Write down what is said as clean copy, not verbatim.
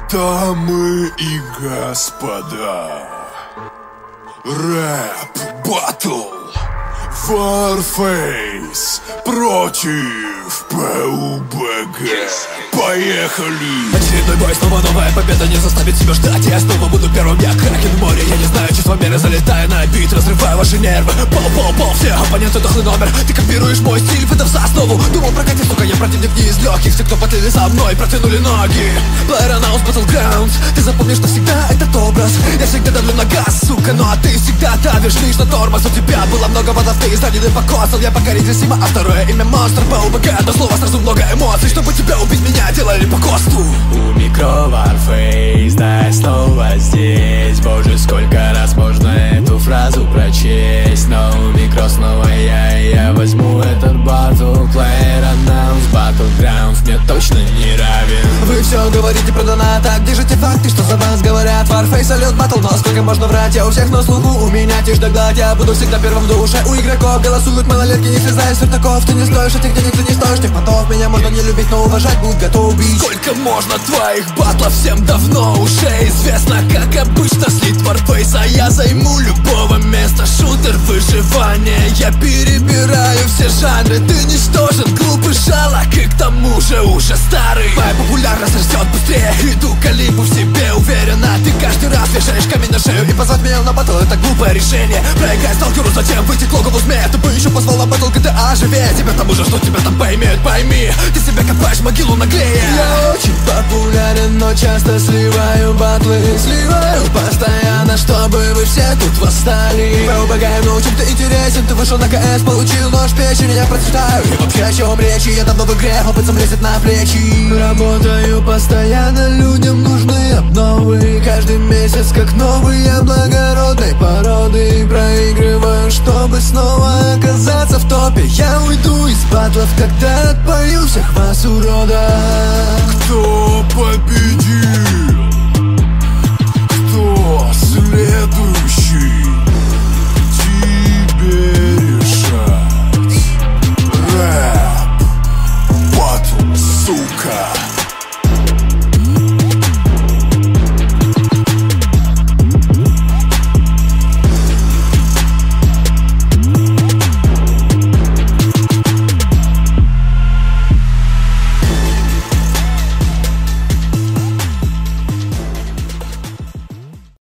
Дамы и господа, рэп батл, Warface против ПУБГ. Поехали! Очередной бой, снова новая победа не заставит себя ждать. Я снова буду первым, я кракен в море. Я не знаю чувства меры, залетаю на бит, разрываю ваши нервы. Пол, все оппоненты дохлый номер. Ты копируешь мой стиль, выдав за основу. Думал прокатить, сука, я противник не из легких. Все, кто потлили за мной, протянули ноги. PlayerUnknown's Battlegrounds. Ты запомнишь навсегда этот образ. Я всегда давлю на газ, сука, ну а ты всегда давишь лишь на тормоз. У тебя было много водов, ты изранен и покосал. Я покоритель Сима, а второе имя монстр. ПУБГ, до слова сразу много эмоций. Чтобы тебя убить, меня делали по КОСТу. У микро Warface, да, снова здесь. Боже, сколько раз можно эту фразу прочесть. Но у микро снова я возьму этот батл. PlayerUnknown's Battlegrounds мне точно не равен. Вы все говорите про донат, а где же те факты, что за вас говорят? Warface, салют, батл, но сколько можно врать? Я у всех на слуху, у меня тишь да гладь. Я буду всегда первым в душе. У игроков голосуют малолетки, не слезая с вертаков. Ты не стоишь этих денег, ты не стоишь тех понтов. Меня можно не любить, но уважать будь готов убить. Сколько можно твоих батлов, всем давно уже известно. Как обычно слит Warface, а я займу любого места. Шутер, выживание, я перебираю все жанры. Ты ничтожен, глупый жалок и к тому же уже старый. Моя популярность растет быстрее, иду калибу в себе уверенно. Ты каждый раз вешаешь камень на шею, и позвать меня на батл это глупое решение. Проиграй сталкеру, затем выйти к логову змея. Ты бы еще позвал на батл GTA живее. Тебя там уже что тебя там поймет, пойми. Ты себя копаешь в могилу наглее. Я очень популярен, но часто сливаю батлы. Сливаю постоянно, чтобы вы все тут восстали. ПУБГ, ну чем ты интересен? Ты вышел на КС, получил нож в печень, я процветаю. И вообще о чем речи? Я давно в игре, опыт сам лезет на плечи. Работаю постоянно, людям нужны обновы. Каждый месяц как новый, я благородной породы. Проигрываю, чтобы снова оказаться в топе. Я уйду из батлов, когда отпою всех вас, урода. Кто победит?